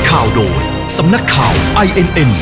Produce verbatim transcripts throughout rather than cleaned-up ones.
ข่าวโดยสำนักข่าว ไอ เอ็น เอ็น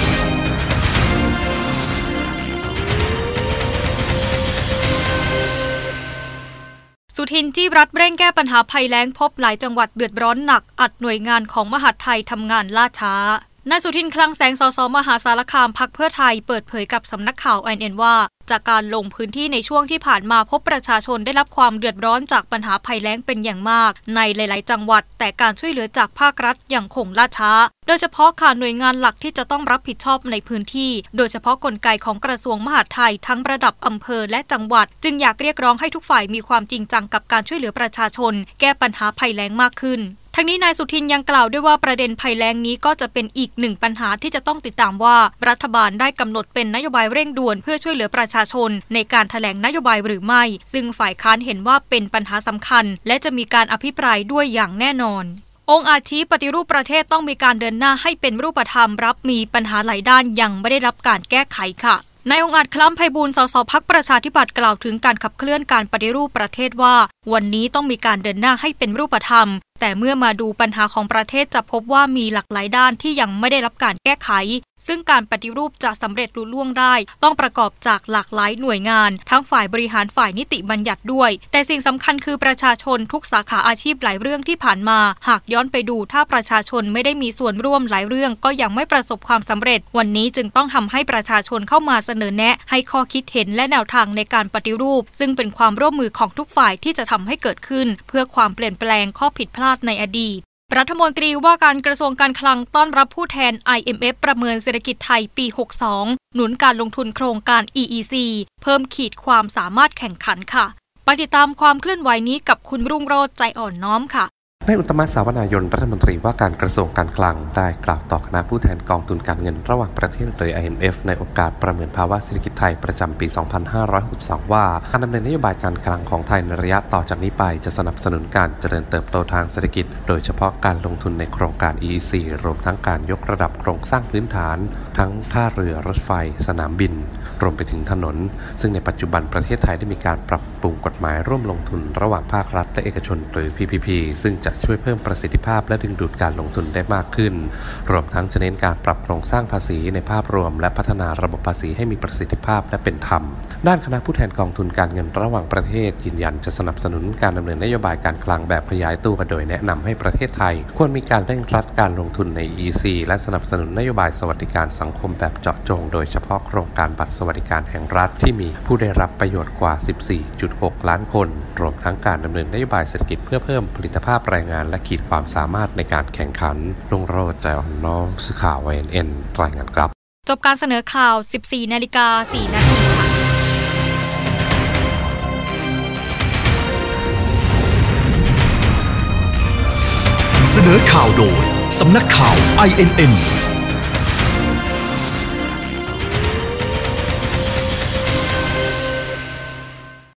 สุทินจี้รัฐเร่งแก้ปัญหาภัยแล้งพบหลายจังหวัดเดือดร้อนหนักอัดหน่วยงานของมหาดไทยทำงานล่าช้านายสุทินคลังแสงสสมหาสารคามพรรคเพื่อไทยเปิดเผยกับสำนักข่าว ไอ เอ็น เอ็น ว่าจากการลงพื้นที่ในช่วงที่ผ่านมาพบประชาชนได้รับความเดือดร้อนจากปัญหาภัยแล้งเป็นอย่างมากในหลายๆจังหวัดแต่การช่วยเหลือจากภาครัฐยังคงล่าช้าโดยเฉพาะขาดหน่วยงานหลักที่จะต้องรับผิดชอบในพื้นที่โดยเฉพาะกลไกของกระทรวงมหาดไทยทั้งระดับอำเภอและจังหวัดจึงอยากเรียกร้องให้ทุกฝ่ายมีความจริงจังกับการช่วยเหลือประชาชนแก้ปัญหาภัยแล้งมากขึ้นทั้งนี้นายสุทินยังกล่าวด้วยว่าประเด็นภัยแล้งนี้ก็จะเป็นอีกหนึ่งปัญหาที่จะต้องติดตามว่ารัฐบาลได้กำหนดเป็นนโยบายเร่งด่วนเพื่อช่วยเหลือประชาชนในการแถลงนโยบายหรือไม่ซึ่งฝ่ายค้านเห็นว่าเป็นปัญหาสำคัญและจะมีการอภิปรายด้วยอย่างแน่นอนองค์อาจปฏิรูปประเทศต้องมีการเดินหน้าให้เป็นรูปธรรมรับมีปัญหาหลายด้านยังไม่ได้รับการแก้ไขค่ะนายองค์อาจคล้ำไพบูลย์สสพรรคประชาธิปัตย์กล่าวถึงการขับเคลื่อนการปฏิรูปประเทศว่าวันนี้ต้องมีการเดินหน้าให้เป็นรูปธรรมแต่เมื่อมาดูปัญหาของประเทศจะพบว่ามีหลากหลายด้านที่ยังไม่ได้รับการแก้ไขซึ่งการปฏิรูปจะสำเร็จลุล่วงได้ต้องประกอบจากหลากหลายหน่วยงานทั้งฝ่ายบริหารฝ่ายนิติบัญญัติด้วยแต่สิ่งสำคัญคือประชาชนทุกสาขาอาชีพหลายเรื่องที่ผ่านมาหากย้อนไปดูถ้าประชาชนไม่ได้มีส่วนร่วมหลายเรื่องก็ยังไม่ประสบความสำเร็จวันนี้จึงต้องทำให้ประชาชนเข้ามาเสนอแนะให้ข้อคิดเห็นและแนวทางในการปฏิรูปซึ่งเป็นความร่วมมือของทุกฝ่ายที่จะทำให้เกิดขึ้นเพื่อความเปลี่ยนแปลงข้อผิดพลาดในอดีตรัฐมนตรีว่าการกระทรวงการคลังต้อนรับผู้แทน ไอ เอ็ม เอฟ ประเมินเศรษฐกิจไทยปีหกสิบสองหนุนการลงทุนโครงการ อี อี ซี เพิ่มขีดความสามารถแข่งขันค่ะไปติดตามความเคลื่อนไหวนี้กับคุณรุ่งโรจน์ใจอ่อนน้อมค่ะนายอุตตมะ สาวนายนรัฐมนตรีว่าการกระทรวงการคลังได้กล่าวต่อคณะผู้แทนกองทุนการเงินระหว่างประเทศหรือ ไอ เอ็ม เอฟ ในโอกาสประเมินภาวะเศรษฐกิจไทยประจำปี สองพันห้าร้อยหกสิบสอง ว่าการดำเนินนโยบายการคลังของไทยในระยะต่อจากนี้ไปจะสนับสนุนการเจริญเติบโตทางเศรษฐกิจโดยเฉพาะการลงทุนในโครงการ อี อี ซี รวมทั้งการยกระดับโครงสร้างพื้นฐานทั้งท่าเรือรถไฟสนามบินรวมไปถึงถนนซึ่งในปัจจุบันประเทศไทยได้มีการปรับปรุงกฎหมายร่วมลงทุนระหว่างภาครัฐและเอกชนหรือ พี พี พี ซึ่งจะช่วยเพิ่มประสิทธิภาพและดึงดูดการลงทุนได้มากขึ้นรวมทั้งจะเน้นการปรับโครงสร้างภาษีในภาพรวมและพัฒนาระบบภาษีให้มีประสิทธิภาพและเป็นธรรมด้านคณะผู้แทนกองทุนการเงินระหว่างประเทศยืนยันจะสนับสนุนการดำเนินนโยบายการคลังแบบขยายตัวโดยแนะนำให้ประเทศไทยควรมีการเร่งรัดการลงทุนใน อี อี ซี และสนับสนุนนโยบายสวัสดิการสังคมแบบเจาะจงโดยเฉพาะโครงการบัตรสวัสดิการแห่งรัฐที่มีผู้ได้รับประโยชน์กว่า สิบสี่จุดหก ล้านคนรวมทั้งการดำเนินนโยบายเศรษฐกิจเพื่อเพิ่มผลิตภาพแรงงานและขีดความสามารถในการแข่งขันรุ่งโรจน์ใจอ่อนน้อมสื่อข่าว ไอ เอ็น เอ็น รายงานครับจบการเสนอข่าว สิบสี่นาฬิกาสี่นาทีเสนอข่าวโดยสำนักข่าว ไอ เอ็น เอ็น